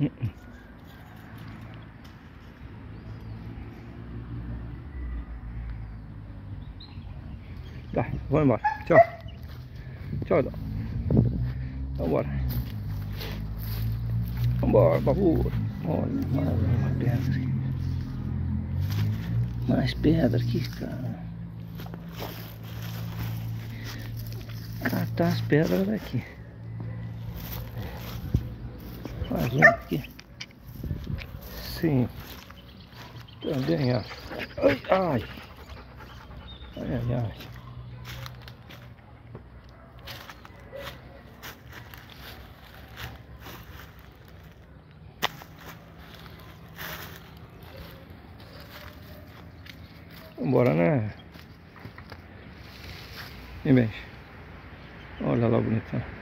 Tá, vamos embora. Tchau. Tchau, Dó. Vambora. Vambora, babu. Olha, mais uma pedra. Mais pedra aqui, cara. Catar as pedras daqui. Mais uma aqui. Sim. Também acho. Ai, ai. Ai, ai, ai. Vambora, né? Vem bem. Olha lá, bonitão.